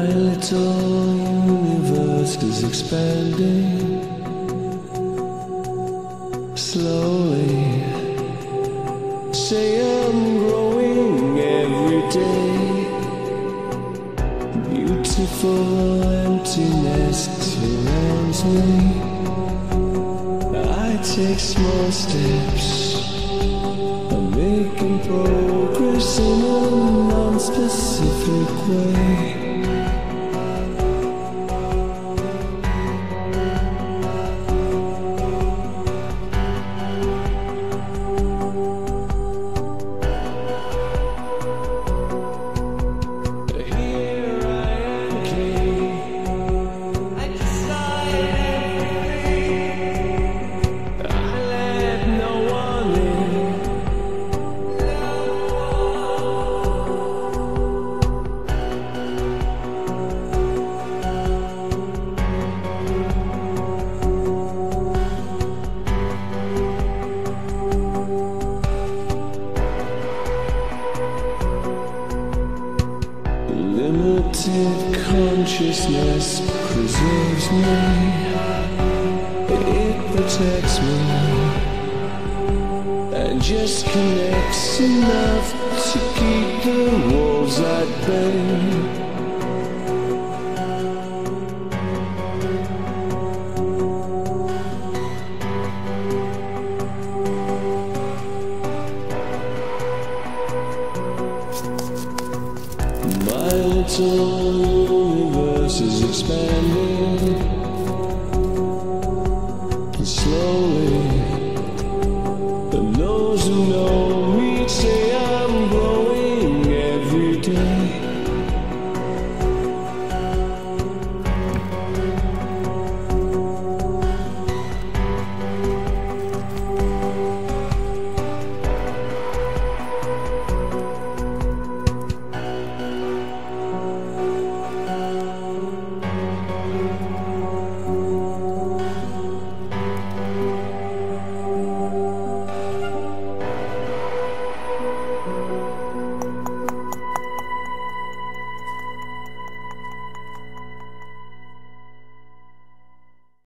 My little universe is expanding slowly. Say I'm growing every day. Beautiful emptiness surrounds me. I take small steps. I'm making progress in a non-specific way. Limited consciousness preserves me. It protects me and just connects enough to keep the walls at bay. My little universe is expanding slowly, and those who know